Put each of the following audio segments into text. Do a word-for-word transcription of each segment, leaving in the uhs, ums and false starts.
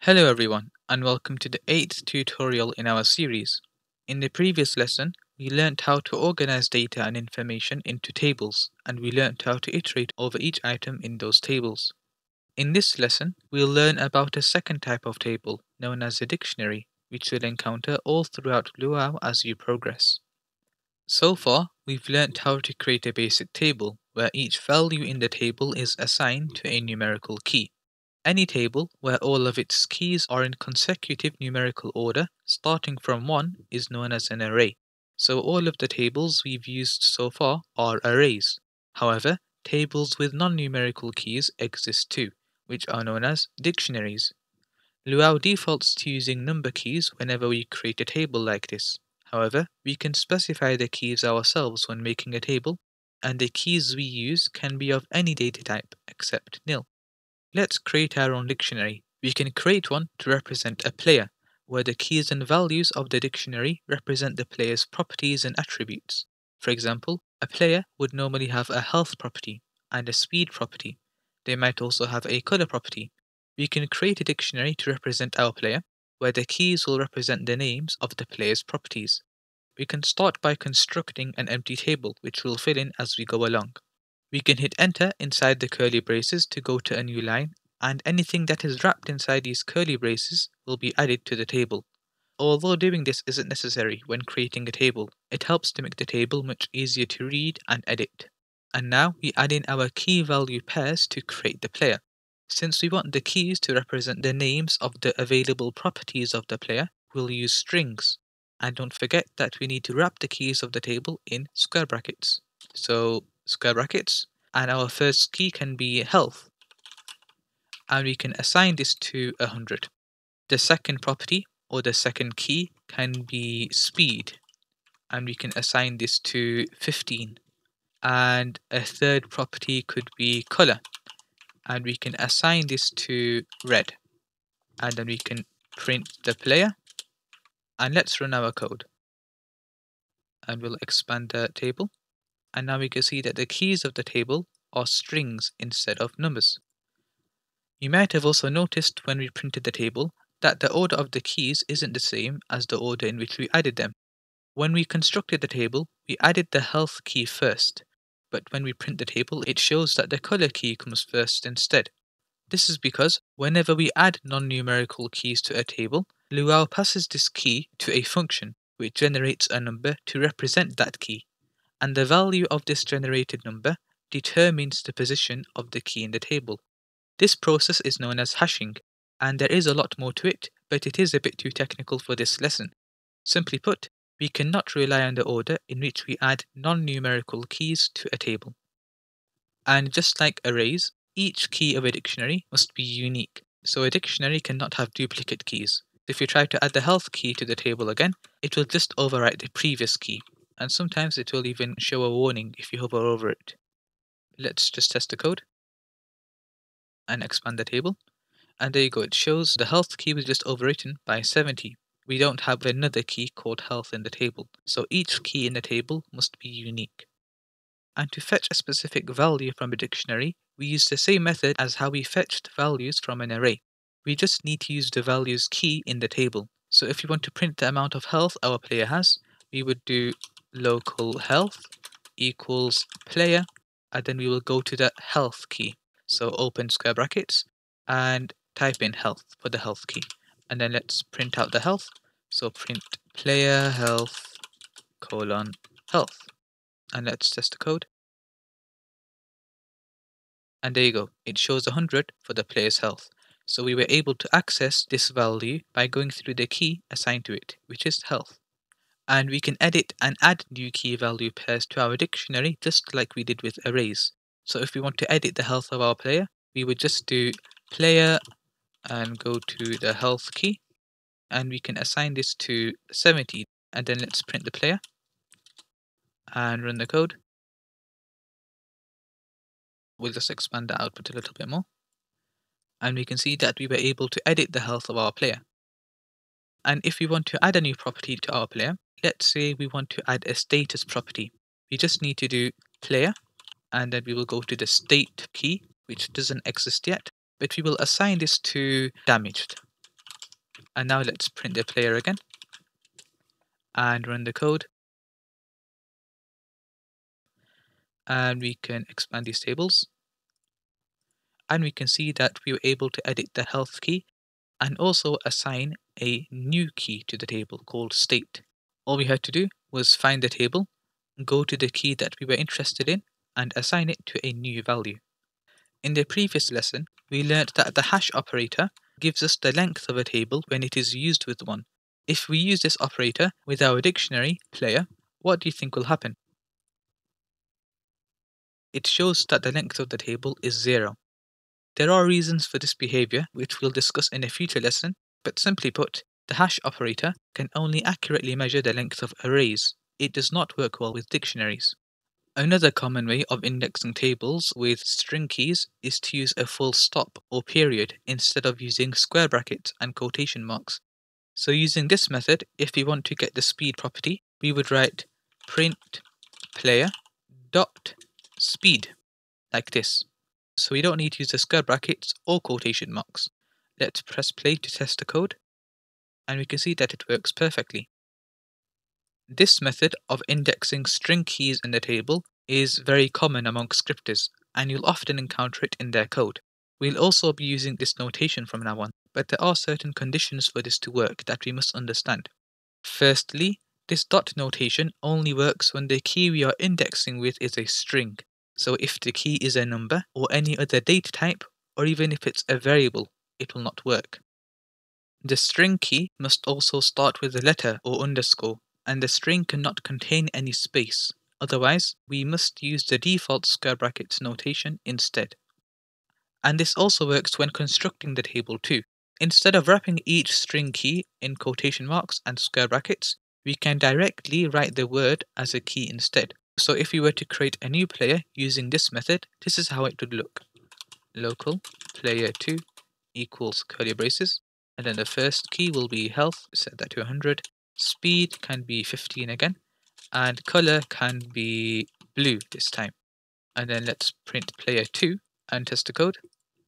Hello everyone, and welcome to the eighth tutorial in our series. In the previous lesson, we learnt how to organize data and information into tables, and we learnt how to iterate over each item in those tables. In this lesson, we'll learn about a second type of table, known as a dictionary, which you'll encounter all throughout Lua as you progress. So far, we've learnt how to create a basic table, where each value in the table is assigned to a numerical key. Any table where all of its keys are in consecutive numerical order, starting from one, is known as an array. So all of the tables we've used so far are arrays. However, tables with non-numerical keys exist too, which are known as dictionaries. Lua defaults to using number keys whenever we create a table like this. However, we can specify the keys ourselves when making a table, and the keys we use can be of any data type except nil. Let's create our own dictionary. We can create one to represent a player, where the keys and values of the dictionary represent the player's properties and attributes. For example, a player would normally have a health property and a speed property. They might also have a color property. We can create a dictionary to represent our player, where the keys will represent the names of the player's properties. We can start by constructing an empty table, which we'll fill in as we go along. We can hit enter inside the curly braces to go to a new line, and anything that is wrapped inside these curly braces will be added to the table. Although doing this isn't necessary when creating a table, it helps to make the table much easier to read and edit. And now we add in our key value pairs to create the player. Since we want the keys to represent the names of the available properties of the player, we'll use strings. And don't forget that we need to wrap the keys of the table in square brackets. So square brackets, and our first key can be health, and we can assign this to one hundred. The second property or the second key can be speed, and we can assign this to fifteen. And a third property could be color, and we can assign this to red. And then we can print the player, and let's run our code. And we'll expand the table, and now we can see that the keys of the table are strings instead of numbers. You might have also noticed when we printed the table that the order of the keys isn't the same as the order in which we added them. When we constructed the table, we added the health key first, but when we print the table, it shows that the color key comes first instead. This is because whenever we add non-numerical keys to a table, Lua passes this key to a function which generates a number to represent that key, and the value of this generated number determines the position of the key in the table. This process is known as hashing, and there is a lot more to it, but it is a bit too technical for this lesson. Simply put, we cannot rely on the order in which we add non-numerical keys to a table. And just like arrays, each key of a dictionary must be unique, so a dictionary cannot have duplicate keys. If you try to add the health key to the table again, it will just overwrite the previous key, and sometimes it will even show a warning if you hover over it. Let's just test the code and expand the table. And there you go, it shows the health key was just overwritten by seventy. We don't have another key called health in the table, so each key in the table must be unique. And to fetch a specific value from a dictionary, we use the same method as how we fetched values from an array. We just need to use the values key in the table. So if you want to print the amount of health our player has, we would do local health equals player, and then we will go to the health key. So open square brackets and type in health for the health key, and then let's print out the health. So print player health colon health, and let's test the code. And there you go, it shows one hundred for the player's health. So we were able to access this value by going through the key assigned to it, which is health. And we can edit and add new key value pairs to our dictionary just like we did with arrays. So if we want to edit the health of our player, we would just do player and go to the health key, and we can assign this to seventy, and then let's print the player and run the code. We'll just expand the output a little bit more, and we can see that we were able to edit the health of our player. And if we want to add a new property to our player, let's say we want to add a status property, we just need to do player, and then we will go to the state key, which doesn't exist yet, but we will assign this to damaged. And now let's print the player again and run the code. And we can expand these tables. And we can see that we were able to edit the health key and also assign a new key to the table called state. All we had to do was find the table, go to the key that we were interested in, and assign it to a new value. In the previous lesson, we learned that the hash operator gives us the length of a table when it is used with one. If we use this operator with our dictionary player, what do you think will happen? It shows that the length of the table is zero. There are reasons for this behavior, which we'll discuss in a future lesson, but simply put, the hash operator can only accurately measure the length of arrays. It does not work well with dictionaries. Another common way of indexing tables with string keys is to use a full stop or period instead of using square brackets and quotation marks. So using this method, if we want to get the speed property, we would write print player dot speed like this. So we don't need to use the square brackets or quotation marks. Let's press play to test the code, and we can see that it works perfectly. This method of indexing string keys in the table is very common among scripters, and you'll often encounter it in their code. We'll also be using this notation from now on, but there are certain conditions for this to work that we must understand. Firstly, this dot notation only works when the key we are indexing with is a string. So if the key is a number or any other data type, or even if it's a variable, it will not work. The string key must also start with a letter or underscore, and the string cannot contain any space. Otherwise, we must use the default square brackets notation instead. And this also works when constructing the table too. Instead of wrapping each string key in quotation marks and square brackets, we can directly write the word as a key instead. So if we were to create a new player using this method, this is how it would look. Local player two equals curly braces, and then the first key will be health, set that to one hundred. Speed can be fifteen again, and color can be blue this time. And then let's print player two and test the code.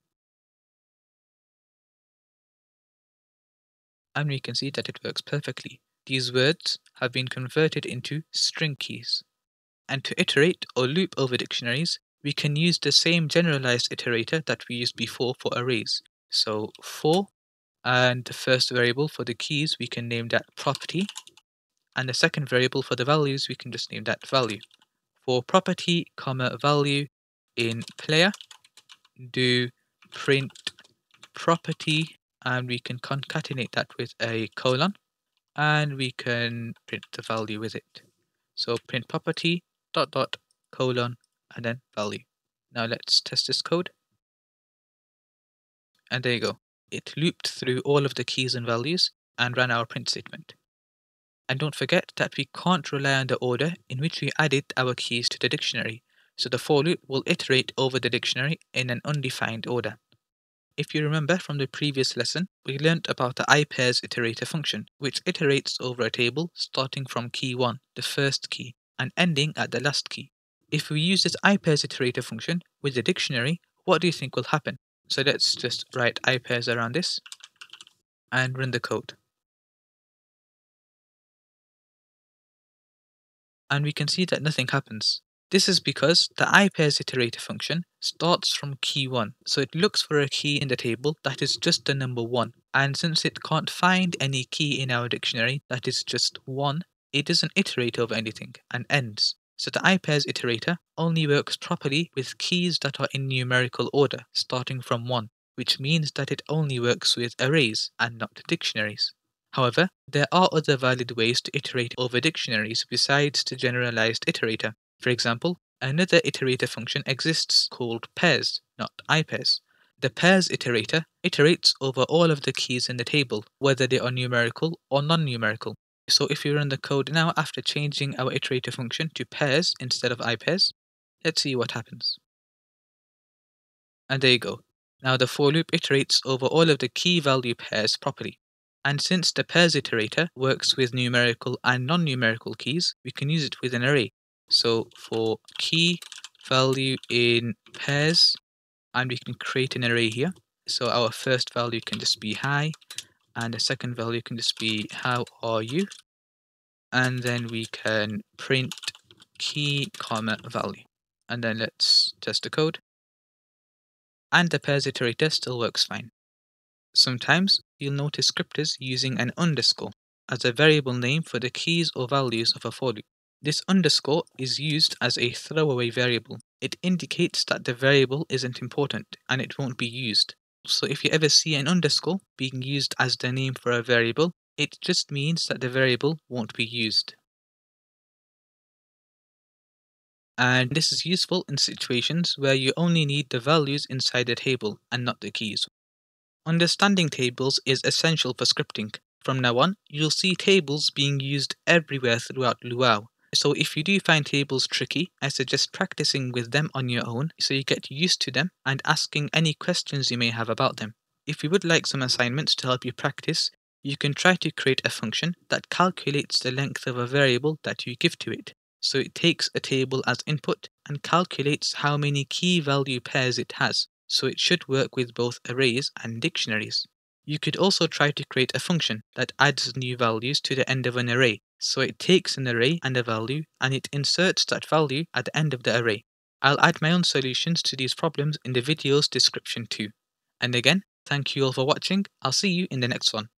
And we can see that it works perfectly. These words have been converted into string keys. And to iterate or loop over dictionaries, we can use the same generalized iterator that we used before for arrays. So for, and the first variable for the keys, we can name that property. And the second variable for the values, we can just name that value. For property, comma, value in player, do print property, and we can concatenate that with a colon, and we can print the value with it. So print property dot dot colon and then value. Now let's test this code. And there you go. It looped through all of the keys and values and ran our print statement. And don't forget that we can't rely on the order in which we added our keys to the dictionary. So the for loop will iterate over the dictionary in an undefined order. If you remember from the previous lesson, we learnt about the ipairs iterator function, which iterates over a table starting from key one, the first key, and ending at the last key. If we use this ipairs iterator function with the dictionary, what do you think will happen? So let's just write ipairs around this and run the code. And we can see that nothing happens. This is because the ipairs iterator function starts from key one, so it looks for a key in the table that is just the number one, and since it can't find any key in our dictionary that is just one, it doesn't iterate over anything and ends. So the ipairs iterator only works properly with keys that are in numerical order, starting from one, which means that it only works with arrays and not dictionaries. However, there are other valid ways to iterate over dictionaries besides the generalized iterator. For example, another iterator function exists called pairs, not ipairs. The pairs iterator iterates over all of the keys in the table, whether they are numerical or non-numerical. So if we run the code now after changing our iterator function to pairs instead of ipairs, let's see what happens. And there you go. Now the for loop iterates over all of the key value pairs properly. And since the pairs iterator works with numerical and non-numerical keys, we can use it with an array. So for key value in pairs, and we can create an array here. So our first value can just be high, and the second value can just be how are you, and then we can print key comma value, and then let's test the code, and the pairs iterator still works fine. Sometimes you'll notice scripters using an underscore as a variable name for the keys or values of a for loop. This underscore is used as a throwaway variable. It indicates that the variable isn't important and it won't be used. So if you ever see an underscore being used as the name for a variable, it just means that the variable won't be used. And this is useful in situations where you only need the values inside the table and not the keys. Understanding tables is essential for scripting. From now on, you'll see tables being used everywhere throughout Lua. So if you do find tables tricky, I suggest practicing with them on your own so you get used to them and asking any questions you may have about them. If you would like some assignments to help you practice, you can try to create a function that calculates the length of a variable that you give to it. So it takes a table as input and calculates how many key value pairs it has. So it should work with both arrays and dictionaries. You could also try to create a function that adds new values to the end of an array. So it takes an array and a value and it inserts that value at the end of the array. I'll add my own solutions to these problems in the video's description too. And again, thank you all for watching. I'll see you in the next one.